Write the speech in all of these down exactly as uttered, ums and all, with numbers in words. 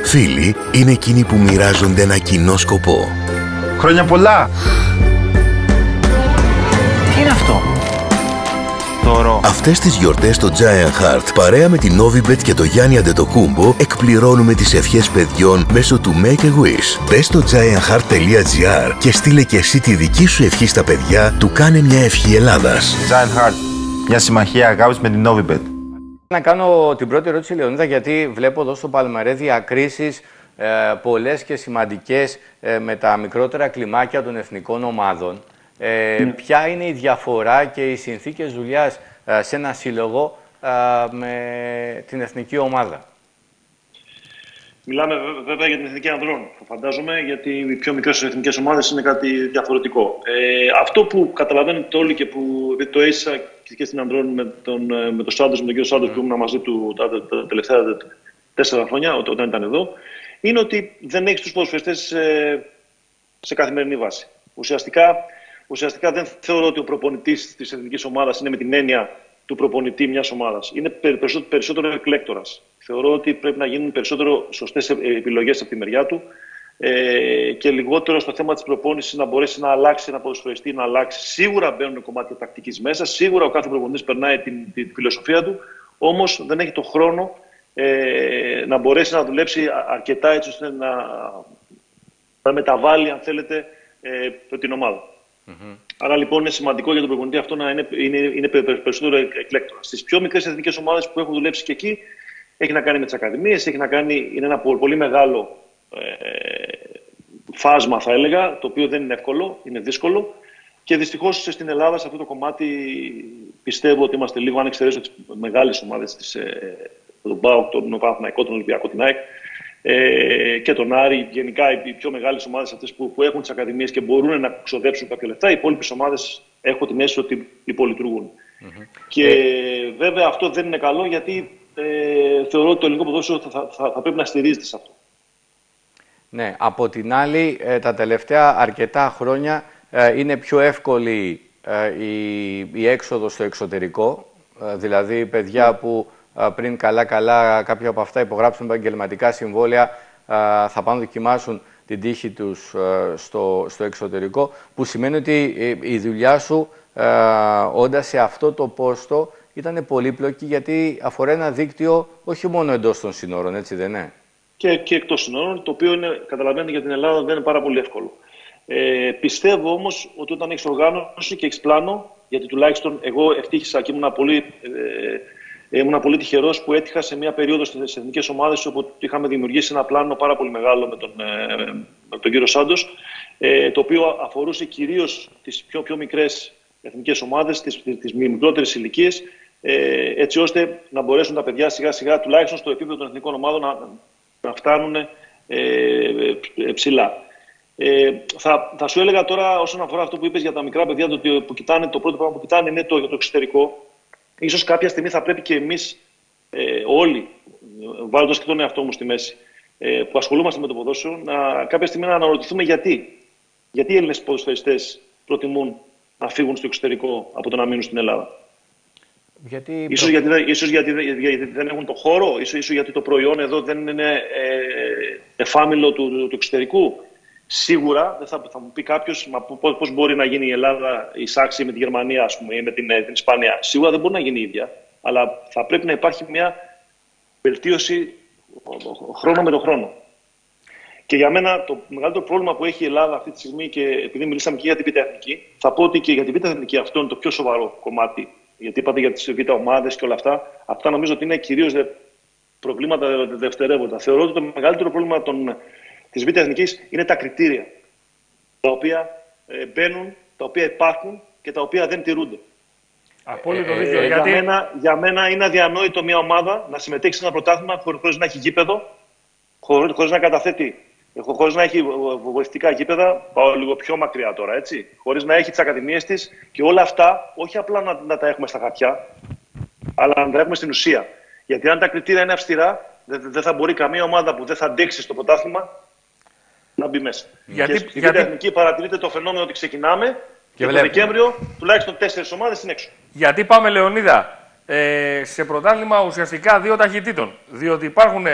Φίλοι είναι εκείνοι που μοιράζονται ένα κοινό σκοπό. Χρόνια πολλά! Τι είναι αυτό? Δώρο. Αυτές τις γιορτές στο Giant Heart, παρέα με την Novibet και το Γιάννη Αντετοκούμπο, εκπληρώνουμε τις ευχές παιδιών μέσω του Make a Wish. Μπες στο giant heart τελεία gr και στείλε και εσύ τη δική σου ευχή στα παιδιά του Κάνε μια ευχή Ελλάδας. Giant Heart, μια συμμαχία αγάπης με την Novibet. Να κάνω την πρώτη ερώτηση, Λεωνίδα, γιατί βλέπω εδώ στο Παλμαρέ διακρίσεις ε, πολλές και σημαντικές ε, με τα μικρότερα κλιμάκια των εθνικών ομάδων. Ε, mm. Ποια είναι η διαφορά και οι συνθήκες δουλειάς ε, σε ένα σύλλογο ε, με την εθνική ομάδα? Μιλάμε βέβαια για την εθνική ανδρών, φαντάζομαι, γιατί οι πιο μικρές εθνικές ομάδες είναι κάτι διαφορετικό. Ε, αυτό που καταλαβαίνετε όλοι και που το έζησα και στην ανδρών με τον, με τον Σάντος, με τον κύριο Σάντος mm. που ήμουν μαζί του τα, τα, τα τελευταία τέσσερα χρόνια, όταν ήταν εδώ, είναι ότι δεν έχεις τους ποδοσφαιριστές σε, σε καθημερινή βάση. Ουσιαστικά, ουσιαστικά δεν θεωρώ ότι ο προπονητής της εθνικής ομάδας είναι με την έννοια του προπονητή μιας ομάδας. Είναι περισσότερο, περισσότερο εκλέκτορας. Θεωρώ ότι πρέπει να γίνουν περισσότερο σωστές επιλογές από τη μεριά του ε, και λιγότερο στο θέμα της προπόνησης να μπορέσει να αλλάξει ένα ποδοσφαιριστή, να αλλάξει. Σίγουρα μπαίνουν κομμάτια τακτικής μέσα, σίγουρα ο κάθε προπονητής περνάει την, την, την φιλοσοφία του, όμως δεν έχει το χρόνο ε, να μπορέσει να δουλέψει αρκετά έτσι ώστε να, να μεταβάλει, αν θέλετε, ε, την ομάδα. Mm-hmm. Άρα λοιπόν είναι σημαντικό για τον προπονητή αυτό να είναι, είναι, είναι περισσότερο εκλέκτορα. Στις πιο μικρές εθνικές ομάδες που έχουν δουλέψει και εκεί, έχει να κάνει με τις ακαδημίες, έχει να κάνει, είναι ένα πολύ μεγάλο ε, φάσμα, θα έλεγα, το οποίο δεν είναι εύκολο, είναι δύσκολο. Και δυστυχώς στην Ελλάδα, σε αυτό το κομμάτι, πιστεύω ότι είμαστε λίγο, αν εξαιρέσω τις μεγάλες ομάδες, ε, τον ΠΑΟΚ, τον Παναθηναϊκό, τον Ολυμπιακό, την ΑΕΚ ε, και τον Άρη, γενικά οι πιο μεγάλες ομάδες αυτές που, που έχουν τις ακαδημίες και μπορούν να ξοδέψουν κάποια λεφτά, οι υπόλοιπες ομάδες έχω την αίσθηση ότι υπολειτουργούν. Mm-hmm. Και ε... βέβαια αυτό δεν είναι καλό, γιατί Ε, θεωρώ ότι το ελληνικό ποδόσφαιρο θα, θα, θα, θα πρέπει να στηρίζεται σε αυτό. Ναι, από την άλλη, ε, τα τελευταία αρκετά χρόνια ε, είναι πιο εύκολη ε, η, η έξοδος στο εξωτερικό. Ε, δηλαδή, παιδιά mm. που ε, πριν καλά-καλά κάποια από αυτά υπογράψουν επαγγελματικά συμβόλαια, ε, θα πάνε να δοκιμάσουν την τύχη τους ε, στο, στο εξωτερικό, που σημαίνει ότι ε, η δουλειά σου, ε, όντας σε αυτό το πόστο, ήταν πολύπλοκη, γιατί αφορά ένα δίκτυο όχι μόνο εντός των συνόρων, έτσι δεν είναι? Και, και εκτός συνόρων, το οποίο είναι, καταλαβαίνετε, για την Ελλάδα δεν είναι πάρα πολύ εύκολο. Ε, πιστεύω όμως ότι όταν έχεις οργάνωση και έχεις πλάνο, γιατί τουλάχιστον εγώ ευτύχησα και ήμουν πολύ, ε, ήμουν πολύ τυχερός που έτυχα σε μια περίοδο στις εθνικές ομάδες όπου είχαμε δημιουργήσει ένα πλάνο πάρα πολύ μεγάλο με τον, ε, με τον κύριο Σάντος, ε, το οποίο αφορούσε κυρίως τις πιο, πιο μικρές εθνικές ομάδες, τις, τις μικρότερες ηλικίες, ε, έτσι ώστε να μπορέσουν τα παιδιά σιγά σιγά, τουλάχιστον στο επίπεδο των εθνικών ομάδων, να, να φτάνουν ε, ε, ψηλά. Ε, θα, θα σου έλεγα τώρα, όσον αφορά αυτό που είπες για τα μικρά παιδιά, το, που κοιτάνε, το πρώτο πράγμα που κοιτάνε είναι το, το εξωτερικό. Ίσως κάποια στιγμή θα πρέπει και εμείς ε, όλοι, βάζοντας και τον εαυτό μου στη μέση, ε, που ασχολούμαστε με το ποδόσφαιρο, να, κάποια στιγμή να αναρωτηθούμε γιατί. Γιατί οι Έλληνες ποδοσφαιριστές προτιμούν να φύγουν στο εξωτερικό από το να μείνουν στην Ελλάδα. Γιατί... Ίσως, γιατί, ίσως γιατί, γιατί δεν έχουν το χώρο, ίσως, ίσως γιατί το προϊόν εδώ δεν είναι ε, εφάμιλο του, του, του εξωτερικού. Σίγουρα δεν θα, θα μου πει κάποιος πώς, πώς μπορεί να γίνει η Ελλάδα εισάξια με τη Γερμανία, ας πούμε, ή με την, την Ισπανία. Σίγουρα δεν μπορεί να γίνει η ίδια, αλλά θα πρέπει να υπάρχει μια βελτίωση χρόνο με τον χρόνο. Και για μένα το μεγαλύτερο πρόβλημα που έχει η Ελλάδα αυτή τη στιγμή, και επειδή μιλήσαμε και για την Β' Εθνική, θα πω ότι και για την Β' Εθνική αυτό είναι το πιο σοβαρό κομμάτι. Γιατί είπατε για τις Β' ομάδες και όλα αυτά. Αυτά νομίζω ότι είναι κυρίως προβλήματα δευτερεύοντα. Θεωρώ ότι το μεγαλύτερο πρόβλημα των, της Β' Εθνικής είναι τα κριτήρια. Τα οποία ε, μπαίνουν, τα οποία υπάρχουν και τα οποία δεν τηρούνται. Απόλυτο ε, δίκιο. Ε, γιατί... για, μένα, για μένα είναι αδιανόητο μια ομάδα να συμμετέχει σε ένα πρωτάθλημα χωρίς να έχει γήπεδο, χωρίς να καταθέτει. Χωρίς να έχει βοηθητικά γήπεδα, πάω λίγο πιο μακριά τώρα, έτσι. Χωρίς να έχει τις ακαδημίες της και όλα αυτά, όχι απλά να, να τα έχουμε στα χαρτιά, αλλά να τα έχουμε στην ουσία. Γιατί αν τα κριτήρια είναι αυστηρά, δεν δε θα μπορεί καμία ομάδα που δεν θα αντέξει στο πρωτάθλημα να μπει μέσα. Γιατί, και στη γιατί... Β' Εθνική παρατηρείται το φαινόμενο ότι ξεκινάμε και, και το Δεκέμβριο τουλάχιστον τέσσερις ομάδες είναι έξω. Γιατί πάμε, Λεωνίδα, ε, σε πρωτάθλημα ουσιαστικά δύο ταχυτήτων. Διότι υπάρχουν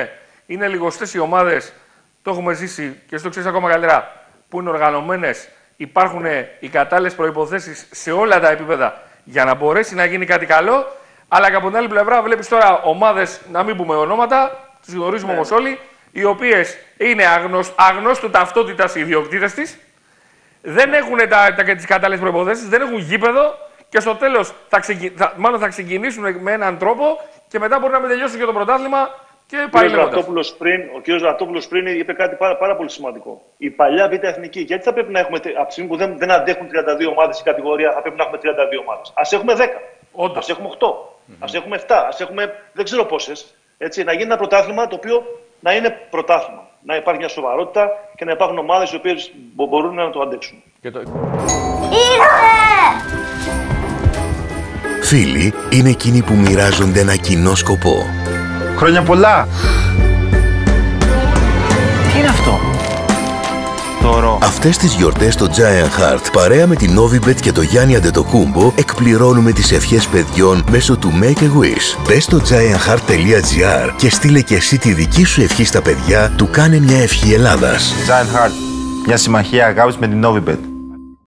Είναι λιγοστές οι ομάδες, το έχουμε ζήσει και στο ξέρεις ακόμα καλύτερα, που είναι οργανωμένες, υπάρχουν οι κατάλληλες προϋποθέσεις σε όλα τα επίπεδα για να μπορέσει να γίνει κάτι καλό. Αλλά και από την άλλη πλευρά βλέπεις τώρα ομάδες, να μην πούμε ονόματα, τις γνωρίζουμε όμως όλοι, οι οποίες είναι αγνωσ, αγνώστου ταυτότητας οι ιδιοκτήτες της, δεν έχουν τα, τα, τις κατάλληλες προϋποθέσεις, δεν έχουν γήπεδο και στο τέλος θα, ξεκι, θα, μάλλον θα ξεκινήσουν με έναν τρόπο και μετά μπορεί να μην τελειώσουν και το πρωτάθλημα και πάει λέγοντας. Ο κ. Ρατόπουλος πριν είπε κάτι πάρα, πάρα πολύ σημαντικό. Η παλιά Β' Εθνική, γιατί θα πρέπει να έχουμε, από τη στιγμή που δεν, δεν αντέχουν τριάντα δύο ομάδες η κατηγορία, θα πρέπει να έχουμε τριάντα δύο ομάδες. Ας έχουμε δέκα, Όντως. ας έχουμε οκτώ, mm-hmm. ας έχουμε επτά, ας έχουμε δεν ξέρω πόσες. Έτσι, να γίνει ένα πρωτάθλημα το οποίο να είναι πρωτάθλημα. Να υπάρχει μια σοβαρότητα και να υπάρχουν ομάδες οι οποίες μπορούν να το αντέξουν. Και το... Φίλοι είναι εκείνοι που μοιράζονται ένα κοινό σκοπό. Χρόνια πολλά! Τι είναι αυτό? Το Αυτές τις γιορτές στο Giant Heart, παρέα με την Novibet και το Γιάννη Αντετοκούμπο, εκπληρώνουμε τις ευχές παιδιών μέσω του Make a Wish. Μπες στο giant heart τελεία gr και στείλε και εσύ τη δική σου ευχή στα παιδιά του Κάνε μια ευχή Ελλάδας. Giant Heart, μια συμμαχία αγάπης με την Novibet.